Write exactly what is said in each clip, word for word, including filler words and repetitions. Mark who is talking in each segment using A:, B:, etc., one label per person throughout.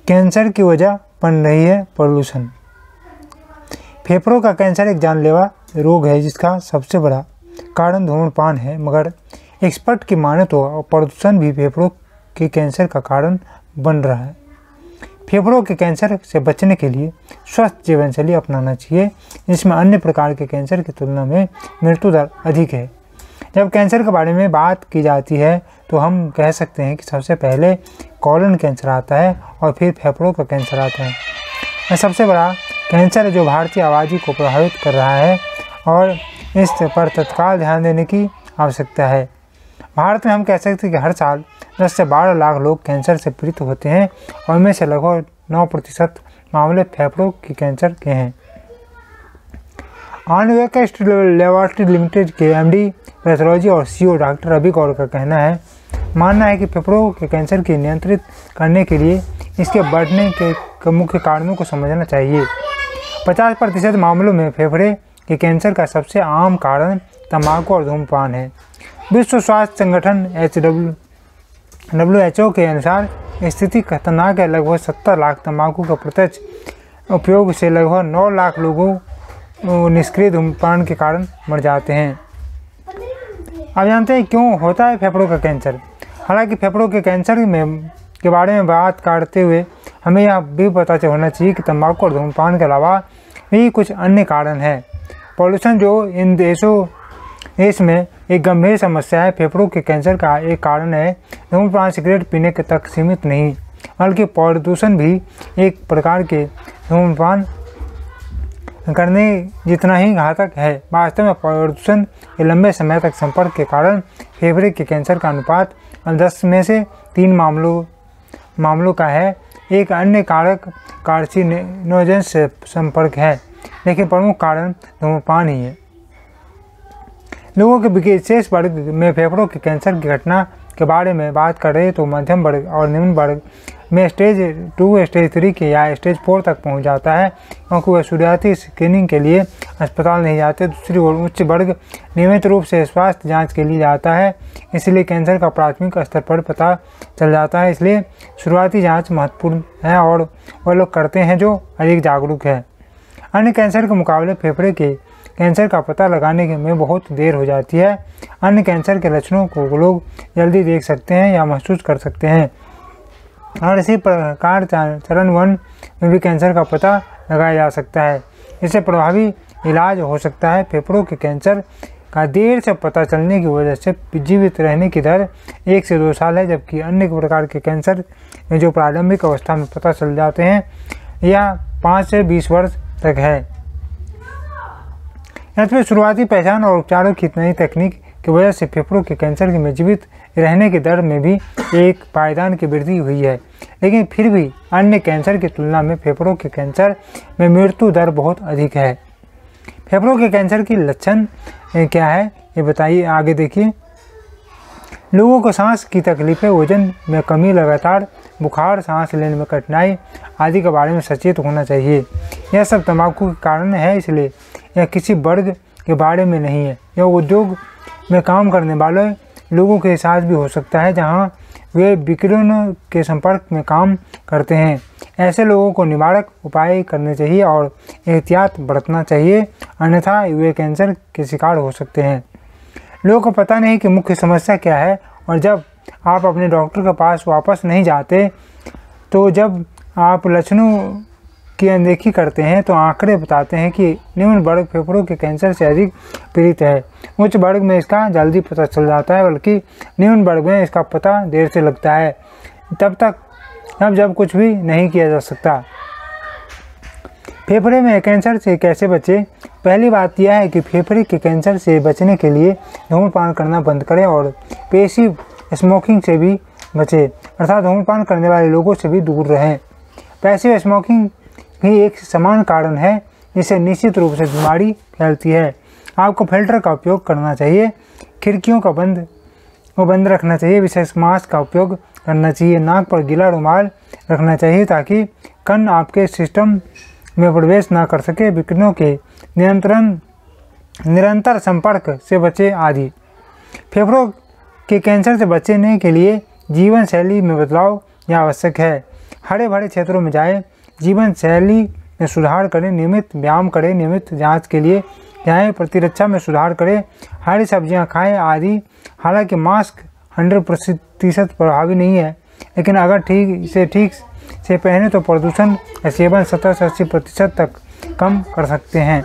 A: Cancer की वजह बन रही है प्रदूषण। फेफड़ों का कैंसर एक जानलेवा रोग है जिसका सबसे बड़ा कारण धूम्रपान है, मगर एक्सपर्ट की माने तो प्रदूषण भी फेफड़ों के कैंसर का कारण बन रहा है। फेफड़ों के कैंसर से बचने के लिए स्वस्थ जीवनशैली अपनाना चाहिए, जिसमें अन्य प्रकार के कैंसर की तुलना में मृत्यु दर अधिक है। जब कैंसर के बारे में बात की जाती है तो हम कह सकते हैं कि सबसे पहले कोलन कैंसर आता है और फिर फेफड़ों का कैंसर आता है। यह सबसे बड़ा कैंसर है जो भारतीय आबादी को प्रभावित कर रहा है और इस पर तत्काल ध्यान देने की आवश्यकता है। भारत में हम कह सकते हैं कि हर साल दस से बारह लाख लोग कैंसर से पीड़ित होते हैं और इनमें से लगभग नौ प्रतिशत मामले फेफड़ों के कैंसर के हैं। आनवेस्ट लेबोरेटरी लिमिटेड के एमडी पैथोलॉजी और सीईओ डॉक्टर रवि गौड़ का कहना है मानना है कि फेफड़ों के कैंसर को नियंत्रित करने के लिए इसके बढ़ने के मुख्य कारणों को समझना चाहिए। पचास प्रतिशत मामलों में फेफड़े के कैंसर का सबसे आम कारण तंबाकू और धूम्रपान है। विश्व स्वास्थ्य संगठन H W W H O के अनुसार स्थिति खतरनाक है। लगभग सत्तर लाख तंबाकू का प्रत्यक्ष उपयोग से लगभग नौ लाख लोगों निष्क्रिय धूम्रपान के कारण मर जाते हैं। अब जानते हैं क्यों होता है फेफड़ों का कैंसर। हालांकि फेफड़ों के कैंसर में के बारे में बात करते हुए हमें यह भी पता होना चाहिए कि तंबाकू और धूम्रपान के अलावा भी कुछ अन्य कारण हैं। पॉल्यूशन जो इन देशों देश में एक गंभीर समस्या है, फेफड़ों के कैंसर का एक कारण है। धूम्रपान सिगरेट पीने के तक सीमित नहीं, बल्कि प्रदूषण भी एक प्रकार के धूम्रपान करने जितना ही घातक है। वास्तव में प्रदूषण के लंबे समय तक संपर्क के कारण फेफड़े के कैंसर का अनुपात दस में से तीन मामलों मामलों का है। एक अन्य कारक कार्सिनोजन से संपर्क है, लेकिन प्रमुख कारण धूम्रपान ही है। लोगों के विशेष वर्ग में फेफड़ों के कैंसर की घटना के बारे में बात कर रहे तो मध्यम वर्ग और निम्न वर्ग में स्टेज टू स्टेज थ्री के या स्टेज फोर तक पहुंच जाता है, क्योंकि वह शुरुआती स्क्रीनिंग के लिए अस्पताल नहीं जाते। दूसरी ओर उच्च वर्ग नियमित रूप से स्वास्थ्य जांच के लिए जाता है, इसलिए कैंसर का प्राथमिक स्तर पर पता चल जाता है। इसलिए शुरुआती जांच महत्वपूर्ण है और वह लोग करते हैं जो अधिक जागरूक है। अन्य कैंसर के मुकाबले फेफड़े के कैंसर का पता लगाने में बहुत देर हो जाती है। अन्य कैंसर के लक्षणों को लोग जल्दी देख सकते हैं या महसूस कर सकते हैं और इसी प्रकार चरण वन में भी कैंसर का पता लगाया जा सकता है। इससे प्रभावी इलाज हो सकता है। फेफड़ों के कैंसर का देर से पता चलने की वजह से जीवित रहने की दर एक से दो साल है, जबकि अन्य प्रकार के कैंसर में जो प्रारंभिक अवस्था में पता चल जाते हैं यह पाँच से बीस वर्ष तक है। इसमें शुरुआती पहचान और उपचारों की नई तकनीक की वजह से फेफड़ों के कैंसर में जीवित रहने की दर में भी एक पायदान की वृद्धि हुई है, लेकिन फिर भी अन्य कैंसर की तुलना में फेफड़ों के कैंसर में मृत्यु दर बहुत अधिक है। फेफड़ों के कैंसर की लक्षण क्या है ये बताइए, आगे देखिए। लोगों को सांस की तकलीफें, वजन में कमी, लगातार बुखार, सांस लेने में कठिनाई आदि के बारे में सचेत होना चाहिए। यह सब तंबाकू के कारण है, इसलिए यह किसी वर्ग के बारे में नहीं है। यह उद्योग में काम करने वाले लोगों के साथ भी हो सकता है जहां वे विकिरणों के संपर्क में काम करते हैं। ऐसे लोगों को निवारक उपाय करने चाहिए और एहतियात बरतना चाहिए, अन्यथा वे कैंसर के शिकार हो सकते हैं। लोगों को पता नहीं कि मुख्य समस्या क्या है और जब आप अपने डॉक्टर के पास वापस नहीं जाते तो जब आप लक्षणों की अनदेखी करते हैं तो आंकड़े बताते हैं कि निम्न वर्ग फेफड़ों के कैंसर से अधिक पीड़ित है। उच्च वर्ग में इसका जल्दी पता चल जाता है, बल्कि निम्न वर्ग में इसका पता देर से लगता है, तब तक अब जब कुछ भी नहीं किया जा सकता। फेफड़े में कैंसर से कैसे बचें? पहली बात यह है कि फेफड़े के कैंसर से बचने के लिए धूम्रपान करना बंद करें और पैसिव स्मोकिंग से भी बचें, अर्थात धूम्रपान करने वाले लोगों से भी दूर रहें। पैसिव स्मोकिंग भी एक समान कारण है जिससे निश्चित रूप से बीमारी फैलती है। आपको फिल्टर का उपयोग करना चाहिए, खिड़कियों का बंद को बंद रखना चाहिए, विशेष मास्क का उपयोग करना चाहिए, नाक पर गीला रुमाल रखना चाहिए ताकि कण आपके सिस्टम में प्रवेश ना कर सके, विकिरणों के नियंत्रण निरंतर संपर्क से बचे आदि। फेफड़ों के कैंसर से बचने के लिए जीवन शैली में बदलाव यह आवश्यक है। हरे भरे क्षेत्रों में जाएं, जीवन शैली में सुधार करें, नियमित व्यायाम करें, नियमित जांच के लिए जाएं, प्रतिरक्षा में सुधार करें, हरी सब्जियां खाएं आदि। हालांकि मास्क हंड्रेड प्रतिशत प्रभावी नहीं है, लेकिन अगर ठीक से ठीक से पहने तो प्रदूषण का सेवन सत्तर से अस्सी प्रतिशत तक कम कर सकते हैं।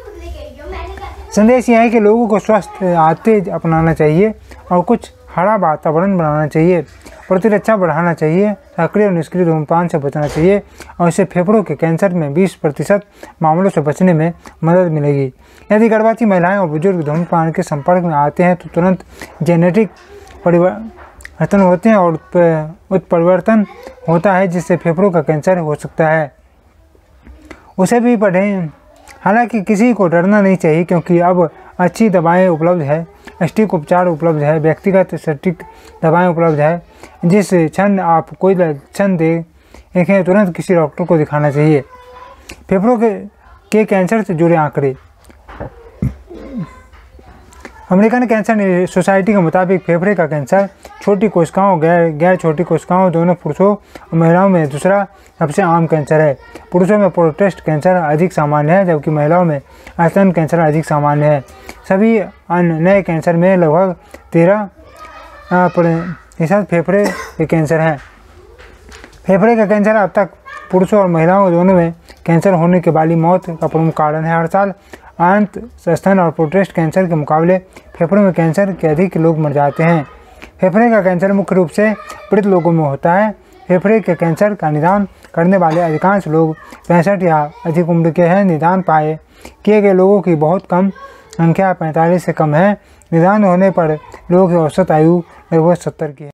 A: संदेश यह है कि लोगों को स्वस्थ आदतें अपनाना चाहिए और कुछ हरा वातावरण बनाना चाहिए, प्रतिरक्षा बढ़ाना चाहिए, सक्रिय और निष्क्रिय धूम्रपान से बचना चाहिए और इससे फेफड़ों के कैंसर में बीस प्रतिशत मामलों से बचने में मदद मिलेगी। यदि गर्भवती महिलाएं और बुजुर्ग धूम्रपान के संपर्क में आते हैं तो तुरंत जेनेटिक परिवर्तन होते हैं और उत्परिवर्तन होता है जिससे फेफड़ों का कैंसर हो सकता है। उसे भी पढ़ें। हालांकि किसी को डरना नहीं चाहिए क्योंकि अब अच्छी दवाएं उपलब्ध है, सटीक उपचार उपलब्ध है, व्यक्तिगत सटीक दवाएं उपलब्ध है। जिस क्षण आप कोई लक्षण देखें तुरंत किसी डॉक्टर को दिखाना चाहिए। फेफड़ों के, के कैंसर से जुड़े आंकड़े। अमेरिकन कैंसर सोसाइटी के मुताबिक फेफड़े का कैंसर छोटी कोशिकाओं गैर गैर छोटी कोशिकाओं दोनों पुरुषों और महिलाओं में दूसरा सबसे आम कैंसर है। पुरुषों में प्रोस्टेट कैंसर अधिक सामान्य है जबकि महिलाओं में स्तन कैंसर अधिक सामान्य है। सभी अन्य नए कैंसर में लगभग तेरह प्रतिशत फेफड़े के कैंसर हैं। फेफड़े का कैंसर अब तक पुरुषों और महिलाओं दोनों में कैंसर होने के वाली मौत का प्रमुख कारण है। हर साल अंत स्तन और प्रोस्टेट कैंसर के मुकाबले फेफड़ों में कैंसर के अधिक लोग मर जाते हैं। फेफड़े का कैंसर मुख्य रूप से वृद्ध लोगों में होता है। फेफड़े के कैंसर का निदान करने वाले अधिकांश लोग पैंसठ या अधिक उम्र के हैं। निदान पाए किए गए लोगों की बहुत कम संख्या पैंतालीस से कम है। निदान होने पर लोगों की औसत आयु लगभग सत्तर की है।